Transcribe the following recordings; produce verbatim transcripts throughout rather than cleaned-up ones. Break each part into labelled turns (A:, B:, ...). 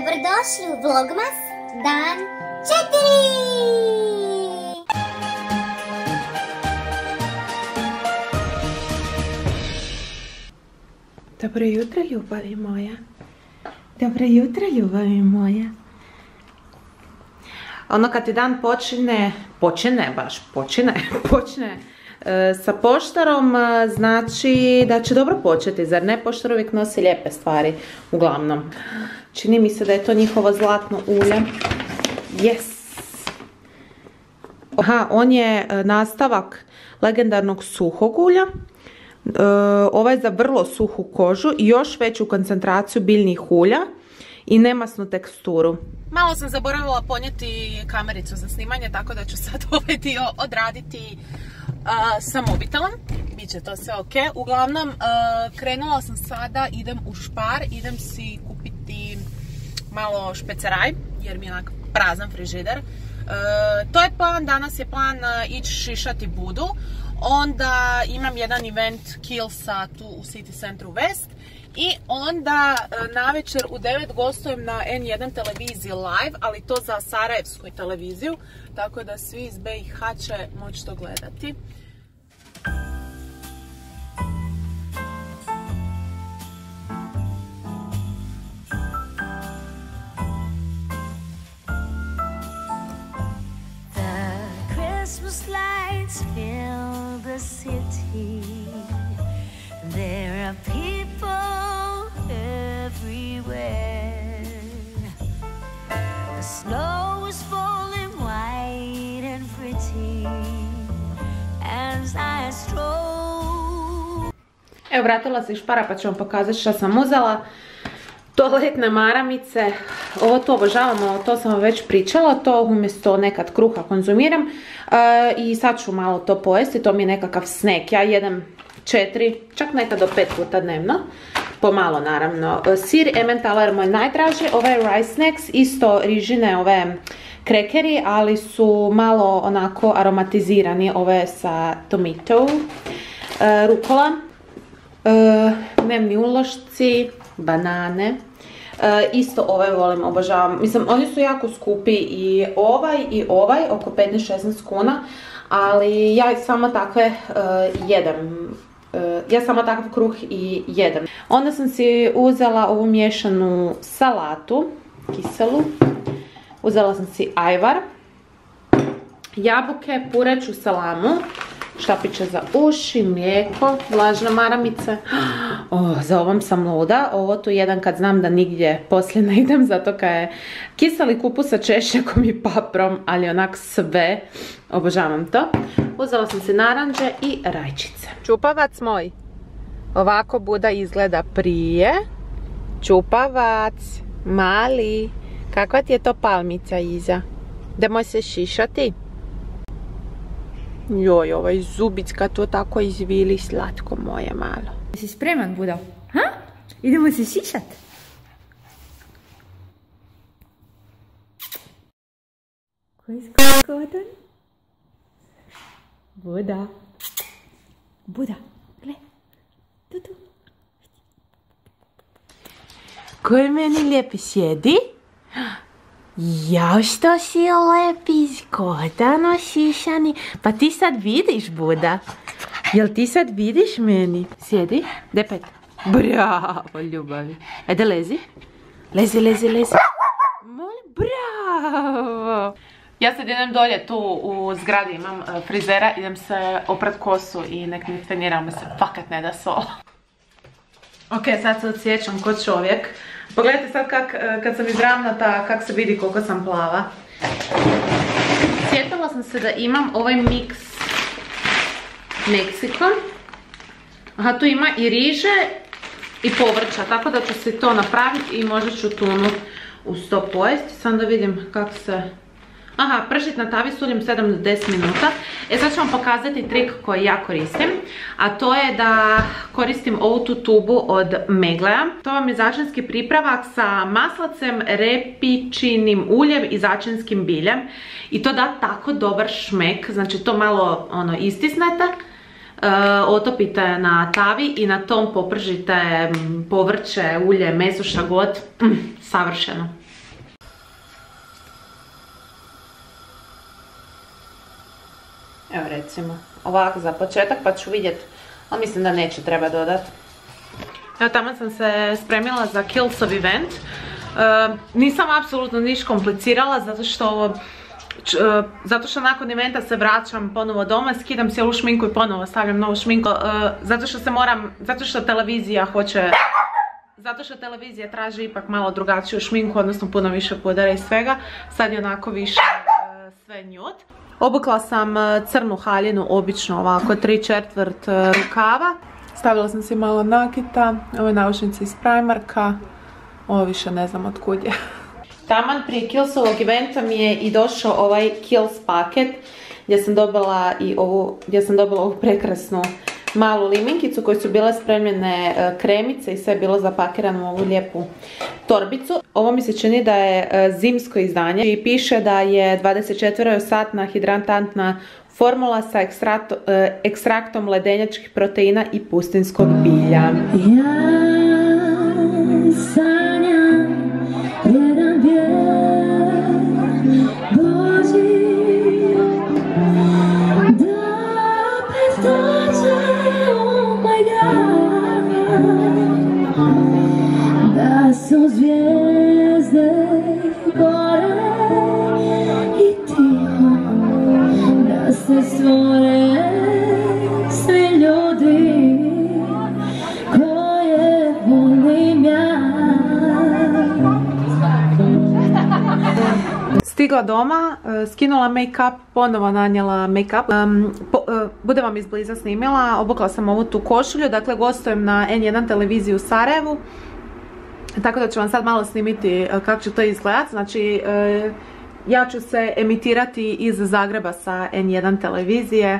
A: Dobrodošli u Vlogmas dan četiri!
B: Dobro jutro, ljubavi moja. Dobro jutro, ljubavi moja. Ono kad ti dan počine, počine baš, počine, počne e, sa poštarom, znači da će dobro početi, zar ne? Poštar uvijek nosi lijepe stvari, uglavnom. Čini mi se da je to njihovo zlatno ulje. Yes! Aha, on je nastavak legendarnog suhog ulja. Uh, ovaj za vrlo suhu kožu i još veću koncentraciju biljnih ulja i nemasnu teksturu. Malo sam zaboravila ponijeti kamericu za snimanje, tako da ću sad ovaj dio odraditi uh, sa mobitelom. Biće to sve ok. Uglavnom, uh, krenula sam sada, idem u Spar, idem si kupiti malo špeceraj, jer mi je onak prazan frižider. Uh, to je plan, danas je plan uh, ići šišati Budu. Onda imam jedan event Killsa tu u City Centru West i onda navečer u devet gostujem na en jedan televiziji live, ali to za sarajevsku televiziju, tako da svi iz be i ha će moći to gledati.
C: Christmas lights fill the city. There are people everywhere. The snow is falling white and pretty as I stroll.
B: Evo, vratila se iz Spara pa ću vam pokazati što sam uzela. Toaletne maramice, ovo to obožavamo, to sam vam već pričala, to umjesto nekad kruha konzumiram e, i sad ću malo to pojesti, to mi je nekakav snack, ja jedem četiri, čak nekad do pet puta dnevno, pomalo naravno. Sir Emmentaler moj najdraži, ovaj rice snacks, isto rižine ove krekeri, ali su malo onako aromatizirani, ove sa tomato, e, rukola, e, dnevni ulošci, banane, e, isto ove volim, obožavam, mislim oni su jako skupi i ovaj i ovaj, oko petnaest do šesnaest kuna, ali ja samo takve e, jedem, e, ja samo takav kruh i jedem. Onda sam si uzela ovu miješanu salatu, kiselu, uzela sam si ajvar, jabuke, pureću salamu, štapiće za uši, mlijeko, vlažne maramice. Oh, za ovom sam luda. Ovo tu jedan kad znam da nigdje poslije ne idem, zato kad je kiseli kupus sa češnjakom i paprom, ali onak sve. Obožavam to. Uzela sam si naranđe i rajčice. Čupavac moj. Ovako Buda izgleda prije. Čupavac. Mali. Kakva ti je to palmica iza? Idemo se šišati. Joj, ovaj zubic kad to tako izvili, slatko moje malo.
D: Si spreman, Buda? Ha? Idemo se šišat? Ko je zgodan? Buda. Buda, gle. Tu, tu.
B: Ko je meni lijepi sjedi? Jao, što si lepi, zgodano, šišani. Pa ti sad vidiš, Buda? Jel ti sad vidiš meni? Sjedi, depet. Bravo, ljubavi. Ajde, lezi. Lezi, lezi, lezi. Molim, bravo. Ja sad idem dolje tu u zgradi, imam frizera, idem se oprat kosu i nek mi trenira, me se fakat ne da sol. Ok, sad se odsjećam ko čovjek. Pogledajte sad kak, kad sam izravnata, kak se vidi koliko sam plava. Sjetila sam se da imam ovaj mix Mexico. Aha, tu ima i riže i povrća, tako da ću se to napraviti i možda ću tunu uz to pojesti. Sam da vidim kak se... Aha, pržit na tavi s uljem sedam do deset minuta. E sad ću vam pokazati trik koji ja koristim, a to je da koristim ovu tu tubu od Meglea. To vam je začinski pripravak sa maslacem, repičinim uljem i začinskim biljem. I to da tako dobar šmek, znači to malo ono istisnete, uh, otopite na tavi i na tom popržite povrće, ulje, meso, šta god, mm, savršeno. Evo recimo, ovako za početak pa ću vidjeti, ali mislim da neće treba dodati. Evo tamo sam se spremila za Killsov event. Uh, nisam apsolutno niš komplicirala zato što č, uh, zato što nakon eventa se vraćam ponovo doma, skidam cijelu šminku i ponovo stavljam novu šminku. Uh, zato što se moram, zato što televizija hoće, zato što televizija traži ipak malo drugačiju šminku, odnosno puno više pudera i svega. Sad je onako više uh, sve nude. Obukla sam crnu haljinu, obično ovako tri četvrt rukava. Stavila sam si malo nakita, ove naušnice iz Primarka, ovo više ne znam od kud je. Taman prije Killsovog eventa mi je i došao ovaj Kills paket gdje sam dobila i ovu, gdje sam dobila ovu prekrasnu malu limenkicu koje su bile spremljene kremice i sve je bilo zapakirano u ovu lijepu torbicu. Ovo mi se čini da je zimsko izdanje i piše da je dvadeset četiri satna hidratantna formula sa ekstrakto, ekstraktom ledenjačkih proteina i pustinskog bilja.
E: Ja sanjam jedan bijel Boži da opet dođe u moj grad, da su zvijezde gore i tiho, da se stvore svi ljudi koje volim ja.
B: Stigla doma, skinula make-up, ponovo nanijela make-up. Um, po, uh, budem vam izbliza snimila, obukla sam ovu tu košulju, dakle gostujem na en jedan televiziji u Sarajevu. Tako da ću vam sad malo snimiti kako će to izgledati. Znači, uh, ja ću se emitirati iz Zagreba sa en jedan televizije.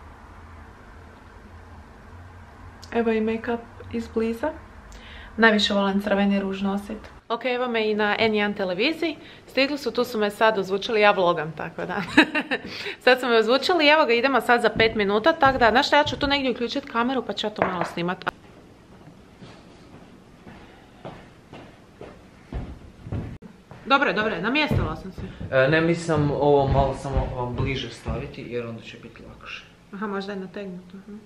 B: Evo i make-up izbliza. Najviše volim crveni ruž nositi. Ok, evo me i na en jedan televiziji. Stigli su, tu su me sad ozvučili, ja vlogam, tako da. Sad su me ozvučili i evo ga, idemo sad za pet minuta, tako da, znaš šta, ja ću tu negdje uključiti kameru pa ću ja to malo snimati. Dobre, dobre, namjestila sam se.
F: E, ne, mislim ovo malo samo vam bliže staviti jer onda će biti lakše.
B: Aha, možda je nategnuto. Uh-huh.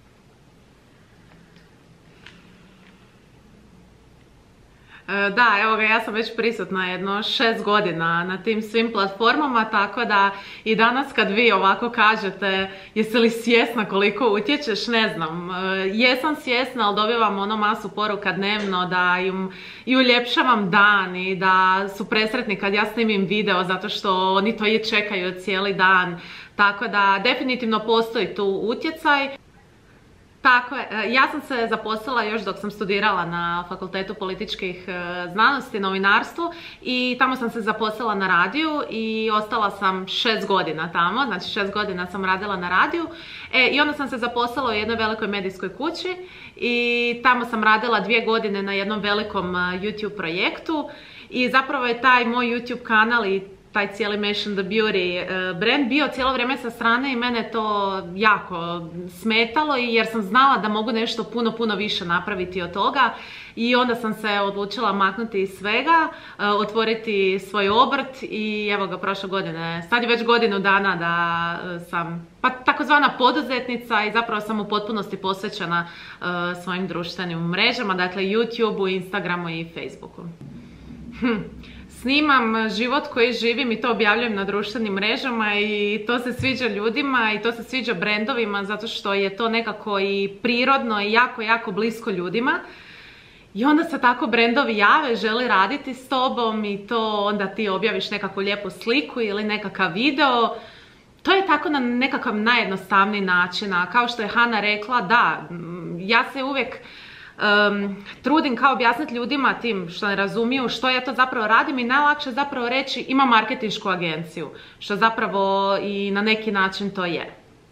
B: Da, evo ga, ja sam već prisutna jedno šest godina na tim svim platformama, tako da i danas kad vi ovako kažete jesi li svjesna koliko utječeš, ne znam. Jesam svjesna, ali dobivam ono masu poruka dnevno da im i uljepšavam dan i da su presretni kad ja snimim video zato što oni to i čekaju cijeli dan. Tako da definitivno postoji tu utjecaj. Tako je, ja sam se zaposlila još dok sam studirala na Fakultetu političkih znanosti, novinarstvu i tamo sam se zaposlila na radiju i ostala sam šest godina tamo, znači šest godina sam radila na radiju e, i onda sam se zaposlila u jednoj velikoj medijskoj kući i tamo sam radila dvije godine na jednom velikom YouTube projektu i zapravo je taj moj YouTube kanal i taj cijeli Mention the Beauty brand bio cijelo vrijeme sa strane i mene to jako smetalo jer sam znala da mogu nešto puno, puno više napraviti od toga i onda sam se odlučila maknuti iz svega, otvoriti svoj obrt i evo ga prošle godine, sad je već godinu dana da sam pa takozvana poduzetnica i zapravo sam u potpunosti posvećena svojim društvenim mrežama, dakle YouTubeu, Instagramu i Facebooku. Hm. Snimam život koji živim i to objavljujem na društvenim mrežama i to se sviđa ljudima i to se sviđa brendovima zato što je to nekako i prirodno i jako, jako blisko ljudima. I onda se tako brendovi jave, želi raditi s tobom i to onda ti objaviš nekakvu lijepu sliku ili nekakav video. To je tako na nekakav najjednostavniji način, a kao što je Hana rekla, da, ja se uvijek Um, trudim kao objasniti ljudima tim što ne razumiju što ja to zapravo radim i najlakše zapravo reći imam marketinšku agenciju, što zapravo i na neki način to je.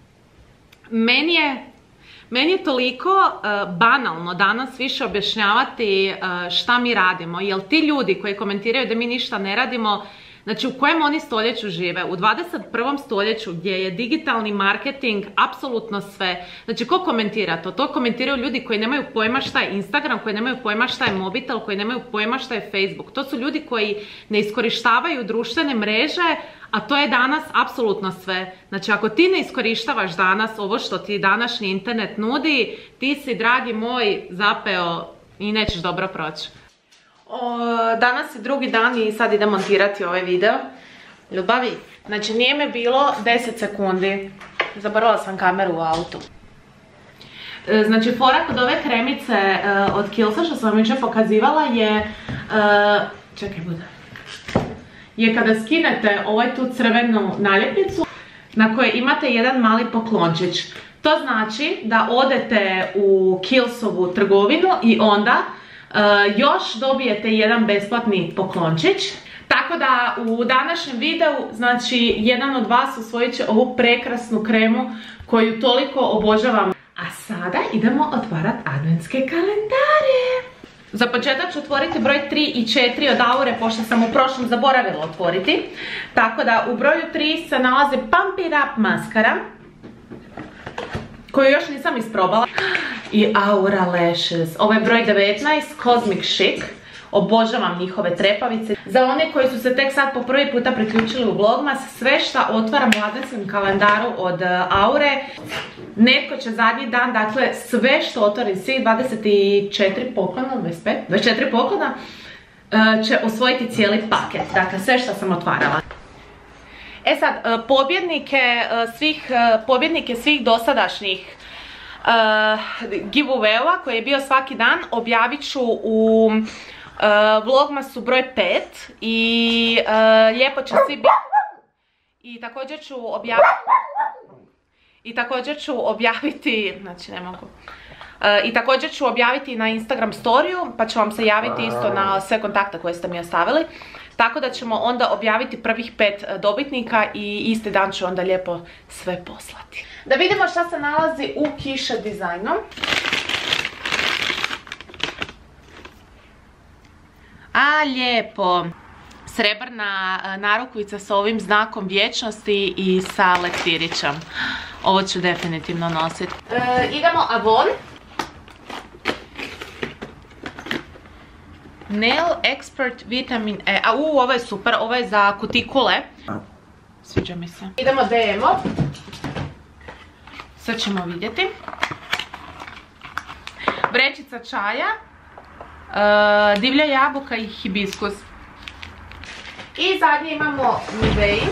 B: Meni je, meni je toliko uh, banalno danas više objašnjavati uh, šta mi radimo, jer ti ljudi koji komentiraju da mi ništa ne radimo Znači, u kojem oni stoljeću žive? U dvadeset prvom stoljeću gdje je digitalni marketing apsolutno sve. Znači, ko komentira to? To komentiraju ljudi koji nemaju pojma šta je Instagram, koji nemaju pojma šta je mobitel, koji nemaju pojma šta je Facebook. To su ljudi koji ne iskorištavaju društvene mreže, a to je danas apsolutno sve. Znači, ako ti ne iskorištavaš danas ovo što ti današnji internet nudi, ti si, dragi moj, zapeo i nećeš dobro proći. O, danas je drugi dan i sad idem montirati ovaj video. Ljubavi, znači nije me bilo deset sekundi. Zaboravila sam kameru u autu. E, znači, fora kod ove kremice e, od Kiehlsa što sam vam jučer pokazivala je... E, čekaj, bude. Je kada skinete ovaj tu crvenu naljepnicu na kojoj imate jedan mali poklončić. To znači da odete u Kiehlsovu trgovinu i onda uh, još dobijete jedan besplatni poklončić. Tako da u današnjem videu, znači, jedan od vas osvojit će ovu prekrasnu kremu koju toliko obožavam. A sada idemo otvarati adventske kalendare. Za početak ću otvoriti broj tri i četiri od Aure, pošto sam u prošlom zaboravila otvoriti. Tako da u broju tri se nalazi Pump It Up maskara, koju još nisam isprobala. I Aura Lashes. Ovo je broj devetnaest, Cosmic Chic. Obožavam njihove trepavice. Za one koji su se tek sad po prvi puta priključili u Vlogmas, sve što otvaram u adventskom kalendaru od Aure, netko će zadnji dan, dakle sve što otvorim, svih dvadeset četiri poklona, dvadeset pet, dvadeset četiri poklona, će osvojiti cijeli paket. Dakle, sve što sam otvarala. E sad, pobjednike svih, pobjednike svih dosadašnjih uh, giveaway-a koji je bio svaki dan objavit ću u uh, Vlogmasu broj pet i uh, lijepo će svi biti. I također ću objaviti i također ću objaviti, znači ne mogu. Uh, I također ću objaviti na Instagram storiju, pa ću vam se javiti isto na sve kontakte koje ste mi ostavili. Tako da ćemo onda objaviti prvih pet dobitnika i isti dan ću onda lijepo sve poslati. Da vidimo šta se nalazi u kiše dizajnu. A lijepo. Srebrna narukvica sa ovim znakom vječnosti i sa leptirićem. Ovo ću definitivno nositi. E, idemo Avon. Nail Expert Vitamin E. A u, ovo je super, ovo je za kutikule. Sviđa mi se. Idemo D M O. Sad ćemo vidjeti. Vrećica čaja. Uh, divlja jabuka i hibiskus. I zadnje imamo Nivea.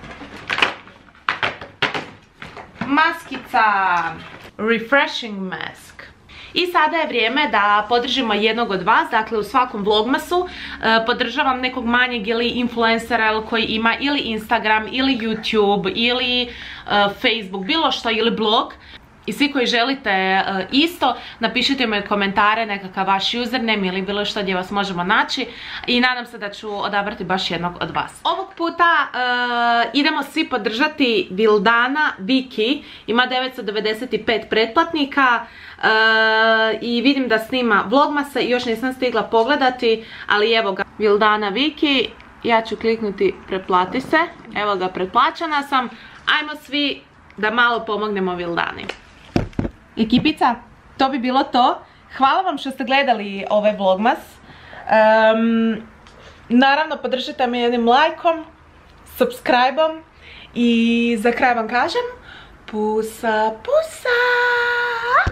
B: Maskica. Refreshing Mask. I sada je vrijeme da podržimo jednog od vas, dakle u svakom Vlogmasu e, podržavam nekog manjeg ili influencera koji ima ili Instagram ili YouTube ili e, Facebook, bilo što, ili blog. I svi koji želite uh, isto, napišite mi komentare, nekakav vaš username ili bilo što gdje vas možemo naći i nadam se da ću odabrati baš jednog od vas. Ovog puta uh, idemo svi podržati Vildana Viki, ima devetsto devedeset pet pretplatnika uh, i vidim da snima vlogmase i još nisam stigla pogledati, ali evo ga, Vildana Viki, ja ću kliknuti pretplati se, evo ga, pretplaćena sam, ajmo svi da malo pomognemo Vildani. Ekipica, to bi bilo to. Hvala vam što ste gledali ovaj vlogmas. Um, naravno, podržite me jednim lajkom, subscribe-om i za kraj vam kažem pusa, pusa!